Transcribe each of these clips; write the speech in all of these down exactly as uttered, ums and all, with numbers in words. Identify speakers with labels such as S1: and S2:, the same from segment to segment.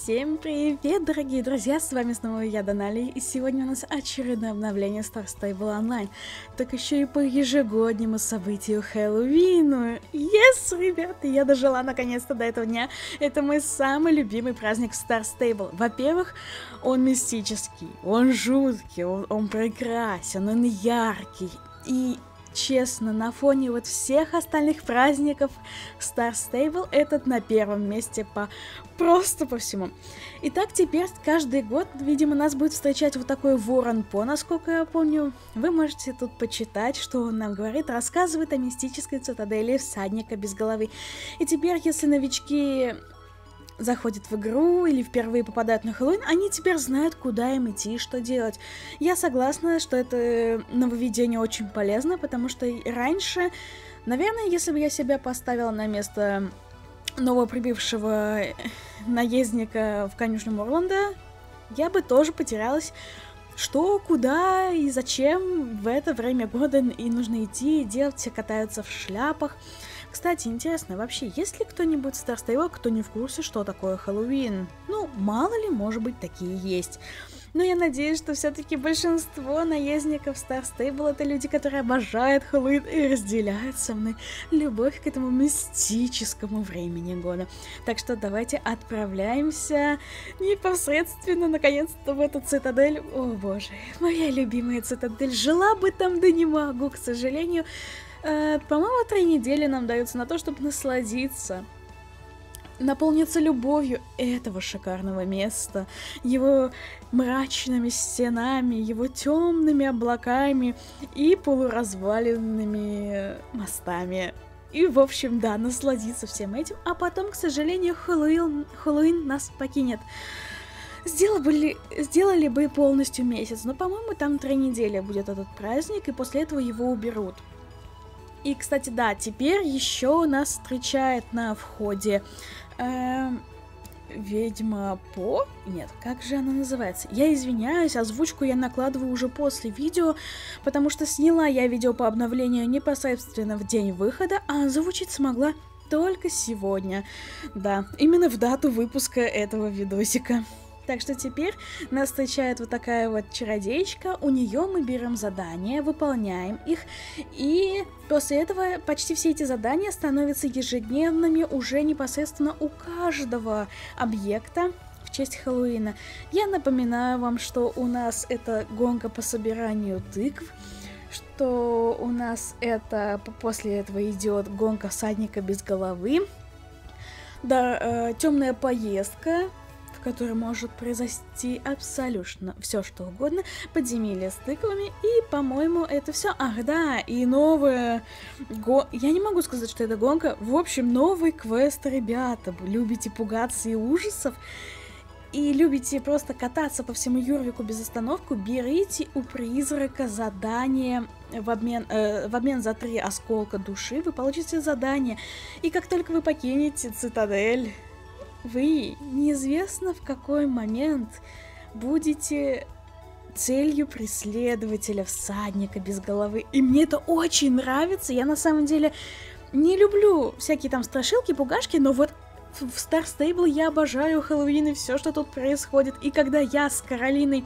S1: Всем привет, дорогие друзья, с вами снова я, Донали, и сегодня у нас очередное обновление Star Stable Online, так еще и по ежегоднему событию Хэллоуину. Yes, ребята, я дожила наконец-то до этого дня. Это мой самый любимый праздник в Star Stable. Во-первых, он мистический, он жуткий, он, он прекрасен, он яркий и... Честно, на фоне вот всех остальных праздников Star Stable этот на первом месте по просто по всему. Итак, теперь каждый год, видимо, нас будет встречать вот такой Ворон По, насколько я помню. Вы можете тут почитать, что он нам говорит, рассказывает о мистической цитадели всадника без головы. И теперь, если новички заходят в игру или впервые попадают на Хэллоуин, они теперь знают, куда им идти и что делать. Я согласна, что это нововведение очень полезно, потому что раньше, наверное, если бы я себя поставила на место новоприбывшего наездника в конюшню Морланда, я бы тоже потерялась, что, куда и зачем в это время года и нужно идти и делать. Все катаются в шляпах. Кстати, интересно, вообще, есть ли кто-нибудь в Star Stable, кто не в курсе, что такое Хэллоуин? Ну, мало ли, может быть, такие есть. Но я надеюсь, что все-таки большинство наездников Star Stable это люди, которые обожают Хэллоуин и разделяют со мной любовь к этому мистическому времени года. Так что давайте отправляемся непосредственно, наконец-то, в эту цитадель. О боже, моя любимая цитадель. Жила бы там, да не могу, к сожалению. Э, по-моему, три недели нам даются на то, чтобы насладиться, наполниться любовью этого шикарного места, его мрачными стенами, его темными облаками и полуразваленными мостами. И, в общем, да, насладиться всем этим, а потом, к сожалению, Хэллоуин, Хэллоуин нас покинет. Сделали, сделали бы полностью месяц, но, по-моему, там три недели будет этот праздник, и после этого его уберут. И, кстати, да, теперь еще нас встречает на входе э, ведьма По. Нет, как же она называется? Я извиняюсь, озвучку я накладываю уже после видео, потому что сняла я видео по обновлению непосредственно в день выхода, а озвучить смогла только сегодня. Да, именно в дату выпуска этого видосика. Так что теперь нас встречает вот такая вот чародеечка, у нее мы берем задания, выполняем их, и после этого почти все эти задания становятся ежедневными уже непосредственно у каждого объекта в честь Хэллоуина. Я напоминаю вам, что у нас это гонка по собиранию тыкв, что у нас это после этого идет гонка всадника без головы, да, э, темная поездка, в которой может произойти абсолютно все что угодно, подземелье с тыквами, и, по-моему, это все. Ах, да, и новая го... Я не могу сказать, что это гонка. В общем, новый квест, ребята. Любите пугаться и ужасов, и любите просто кататься по всему Юрвику без остановки, берите у призрака задание в обмен, э, в обмен за три осколка души, вы получите задание, и как только вы покинете цитадель, вы неизвестно в какой момент будете целью преследователя, всадника без головы. И мне это очень нравится. Я на самом деле не люблю всякие там страшилки, пугашки, но вот в Star Stable я обожаю Хэллоуин и все, что тут происходит. И когда я с Каролиной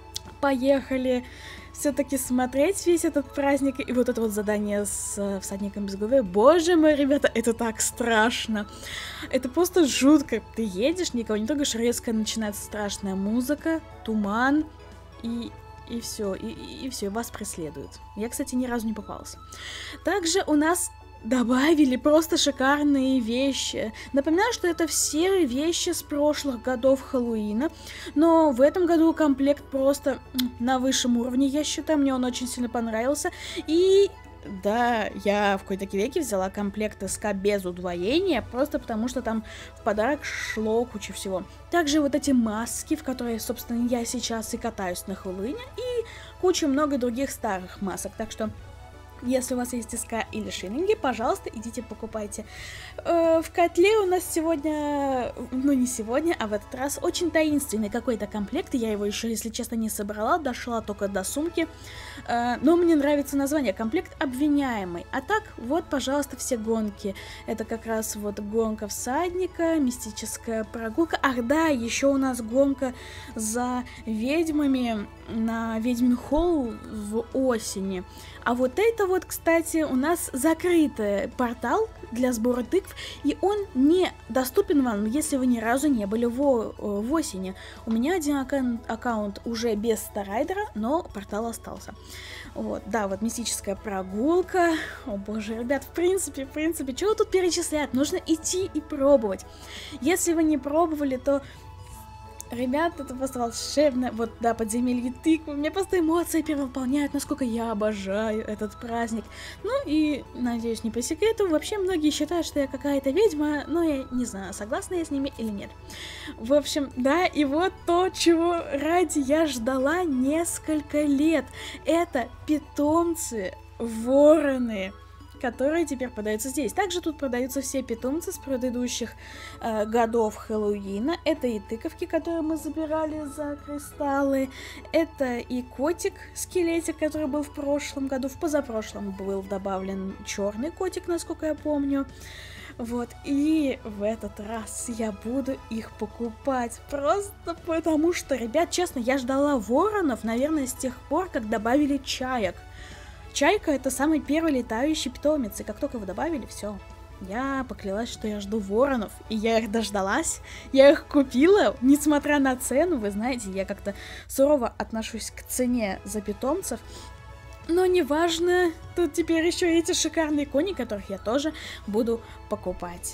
S1: поехали все-таки смотреть весь этот праздник, и вот это вот задание с э, всадником без головы, боже мой, ребята, это так страшно. Это просто жутко. Ты едешь, никого не трогаешь, резко начинается страшная музыка, туман, и, и все, и, и, и все, вас преследуют. Я, кстати, ни разу не попалась. Также у нас добавили просто шикарные вещи. Напоминаю, что это все вещи с прошлых годов Хэллоуина, но в этом году комплект просто на высшем уровне, я считаю, мне он очень сильно понравился. И да, я в какой-то веке взяла комплект СК без удвоения, просто потому что там в подарок шло куча всего. Также вот эти маски, в которые, собственно, я сейчас и катаюсь на Хэллоуине, и куча много других старых масок, так что Если у вас есть диска или шиллинги, пожалуйста, идите покупайте. Э, в котле у нас сегодня, ну не сегодня, а в этот раз очень таинственный какой-то комплект. Я его еще, если честно, не собрала, дошла только до сумки. Э, но мне нравится название. Комплект обвиняемый. А так, вот, пожалуйста, все гонки. Это как раз вот гонка всадника, мистическая прогулка. Ах да, еще у нас гонка за ведьмами на Ведьмин холл в осени. А вот это вот, кстати, у нас закрытый портал для сбора тыкв, и он не доступен вам, если вы ни разу не были в, в осени. У меня один аккаунт, аккаунт уже без Старайдера, но портал остался. Вот, да, вот мистическая прогулка. О боже, ребят, в принципе, в принципе, чего тут перечислять? Нужно идти и пробовать. Если вы не пробовали, то... Ребят, это просто волшебно. Вот, да, подземелье тыквы. Мне просто эмоции переполняют, насколько я обожаю этот праздник. Ну и, надеюсь, не по секрету, вообще многие считают, что я какая-то ведьма, но я не знаю, согласна я с ними или нет. В общем, да, и вот то, чего ради я ждала несколько лет. Это питомцы вороны, которые теперь продаются здесь. Также тут продаются все питомцы с предыдущих э, годов Хэллоуина. Это и тыковки, которые мы забирали за кристаллы. Это и котик-скелетик, который был в прошлом году. В позапрошлом был добавлен черный котик, насколько я помню. Вот, и в этот раз я буду их покупать. Просто потому что, ребят, честно, я ждала воронов, наверное, с тех пор, как добавили чаек. Чайка — это самый первый летающий питомец, и как только его добавили, все. Я поклялась, что я жду воронов, и я их дождалась, я их купила, несмотря на цену. Вы знаете, я как-то сурово отношусь к цене за питомцев, но неважно, тут теперь еще эти шикарные кони, которых я тоже буду покупать.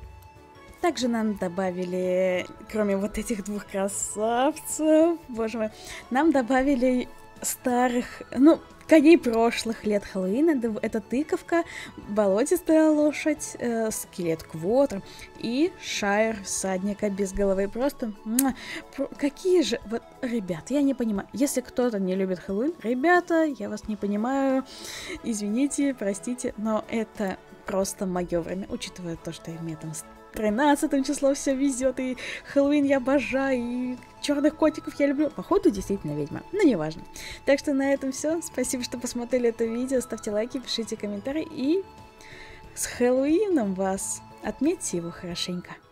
S1: Также нам добавили, кроме вот этих двух красавцев, боже мой, нам добавили старых, ну, коней прошлых лет Хэллоуина. Это тыковка, болотистая лошадь, э, скелет Квотр и Шайр всадника без головы. Просто муа, про, какие же... Вот, ребят, я не понимаю. Если кто-то не любит Хэллоуин, ребята, я вас не понимаю. Извините, простите, но это просто мое время, учитывая то, что я мне там тринадцатым числом все везет, и Хэллоуин я обожаю, и черных котиков я люблю. Походу, действительно ведьма, но неважно. Так что на этом все. Спасибо, что посмотрели это видео. Ставьте лайки, пишите комментарии, и с Хэллоуином вас! Отметьте его хорошенько.